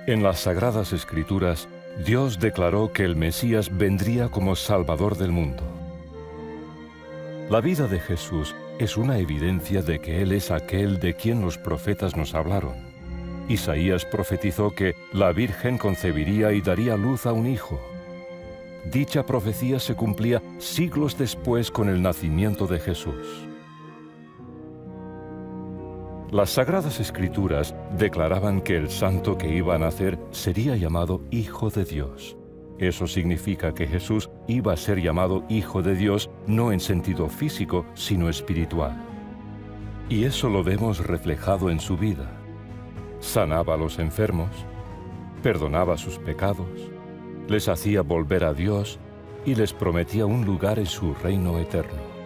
En las Sagradas Escrituras, Dios declaró que el Mesías vendría como Salvador del mundo. La vida de Jesús es una evidencia de que Él es aquel de quien los profetas nos hablaron. Isaías profetizó que la Virgen concebiría y daría luz a un hijo. Dicha profecía se cumplía siglos después con el nacimiento de Jesús. Las Sagradas Escrituras declaraban que el santo que iba a nacer sería llamado Hijo de Dios. Eso significa que Jesús iba a ser llamado Hijo de Dios no en sentido físico, sino espiritual. Y eso lo vemos reflejado en su vida. Sanaba a los enfermos, perdonaba sus pecados, les hacía volver a Dios y les prometía un lugar en su reino eterno.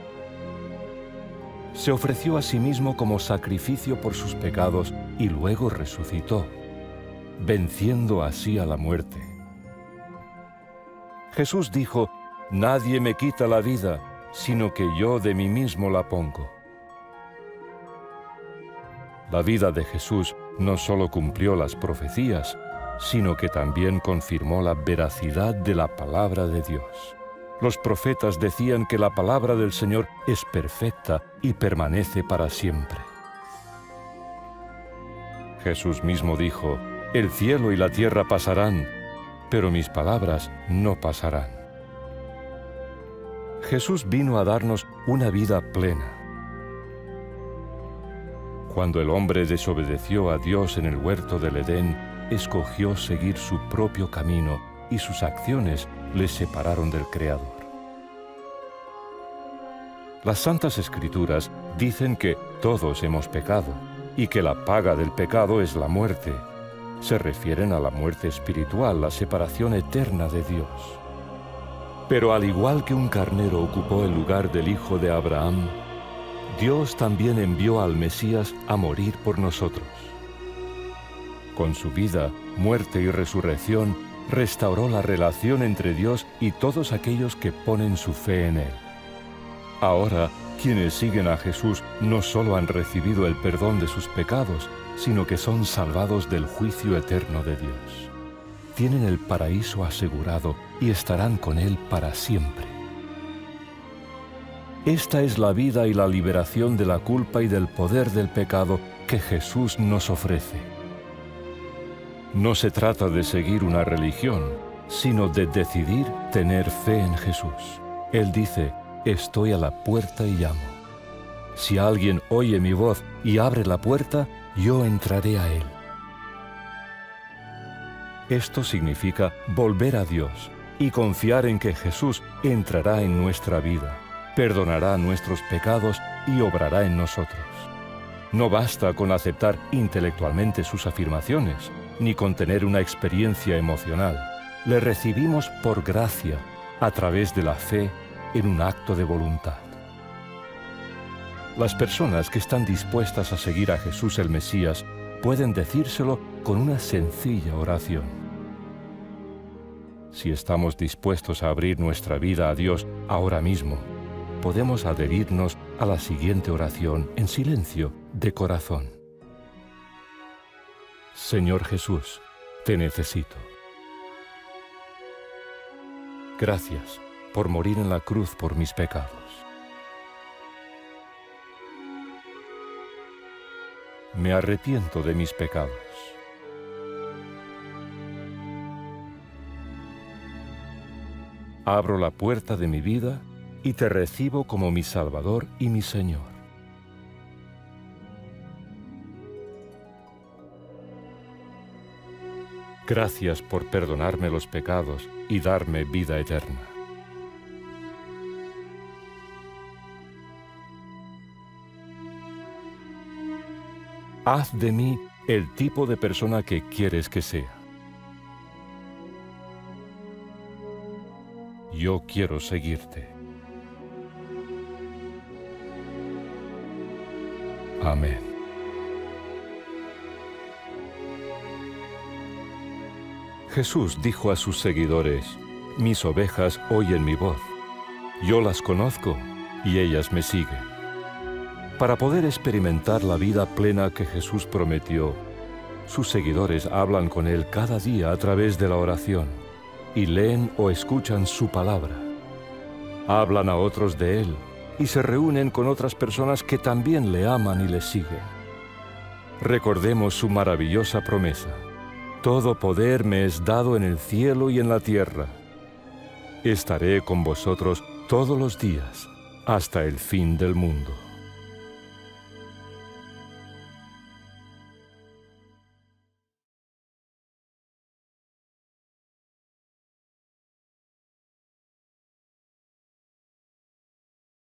Se ofreció a sí mismo como sacrificio por sus pecados y luego resucitó, venciendo así a la muerte. Jesús dijo: «Nadie me quita la vida, sino que yo de mí mismo la pongo». La vida de Jesús no solo cumplió las profecías, sino que también confirmó la veracidad de la palabra de Dios. Los profetas decían que la palabra del Señor es perfecta y permanece para siempre. Jesús mismo dijo: «El cielo y la tierra pasarán, pero mis palabras no pasarán». Jesús vino a darnos una vida plena. Cuando el hombre desobedeció a Dios en el huerto del Edén, escogió seguir su propio camino y sus acciones les separaron del Creador. Las Santas Escrituras dicen que todos hemos pecado y que la paga del pecado es la muerte. Se refieren a la muerte espiritual, la separación eterna de Dios. Pero al igual que un carnero ocupó el lugar del hijo de Abraham, Dios también envió al Mesías a morir por nosotros. Con su vida, muerte y resurrección, restauró la relación entre Dios y todos aquellos que ponen su fe en Él. Ahora, quienes siguen a Jesús no solo han recibido el perdón de sus pecados, sino que son salvados del juicio eterno de Dios. Tienen el paraíso asegurado y estarán con Él para siempre. Esta es la vida y la liberación de la culpa y del poder del pecado que Jesús nos ofrece. No se trata de seguir una religión, sino de decidir tener fe en Jesús. Él dice: «Estoy a la puerta y llamo. Si alguien oye mi voz y abre la puerta, yo entraré a él». Esto significa volver a Dios y confiar en que Jesús entrará en nuestra vida, perdonará nuestros pecados y obrará en nosotros. No basta con aceptar intelectualmente sus afirmaciones, ni con tener una experiencia emocional. Le recibimos por gracia, a través de la fe, en un acto de voluntad. Las personas que están dispuestas a seguir a Jesús el Mesías pueden decírselo con una sencilla oración. Si estamos dispuestos a abrir nuestra vida a Dios ahora mismo, podemos adherirnos a la siguiente oración en silencio, de corazón. Señor Jesús, te necesito. Gracias por morir en la cruz por mis pecados. Me arrepiento de mis pecados. Abro la puerta de mi vida y te recibo como mi Salvador y mi Señor. Gracias por perdonarme los pecados y darme vida eterna. Haz de mí el tipo de persona que quieres que sea. Yo quiero seguirte. Amén. Jesús dijo a sus seguidores: «Mis ovejas oyen mi voz. Yo las conozco y ellas me siguen». Para poder experimentar la vida plena que Jesús prometió, Sus seguidores hablan con Él cada día a través de la oración y leen o escuchan su palabra. Hablan a otros de Él y se reúnen con otras personas que también le aman y le siguen. Recordemos su maravillosa promesa: todo poder me es dado en el cielo y en la tierra. Estaré con vosotros todos los días hasta el fin del mundo.